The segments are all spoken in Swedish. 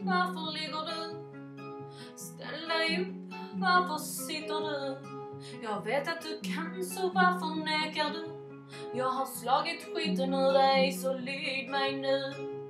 varför ligger du? Ställ dig upp, varför sitter du? Jag vet att du kan, så varför nekar du? Jag har slagit skiten ur dig, så lyd mig nu.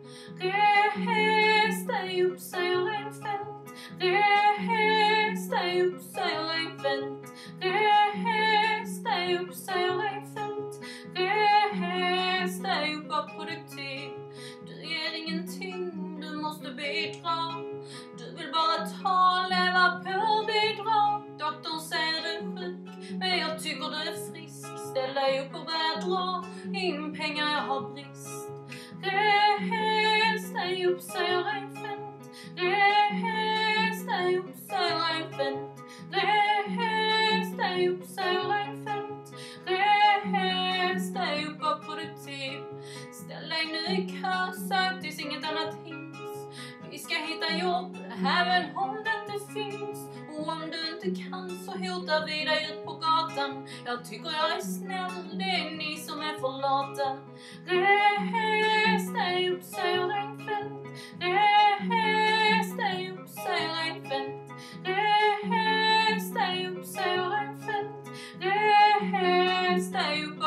Res dig upp, säger Reinfeldt. Res dig upp, säger Reinfeldt. Res dig upp, säger Reinfeldt. Res dig upp, var produktiv. Du ger ingenting, du måste bidra. Du vill bara leva på bidrag. Doktorn säger du är sjuk, men jag tycker du är frisk. Ställ dig upp och börja dra in pengar, jag har brist. Res dig upp, säger Reinfeldt. Res dig upp, säger Reinfeldt. Res dig upp, säger Reinfeldt. Res dig upp, var produktiv. Ställ dig nu i kö, sök tills inget annat hinns. Vi ska hitta jobb, även om det inte finns. Och om du inte kan, så hotar vi dig ut på gatan. Jag tycker jag är snäll, det är ni som är för lata. Res dig upp, säger Reinfeldt. Res dig upp, säger Reinfeldt. Res dig upp, säger Reinfeldt. Res dig upp.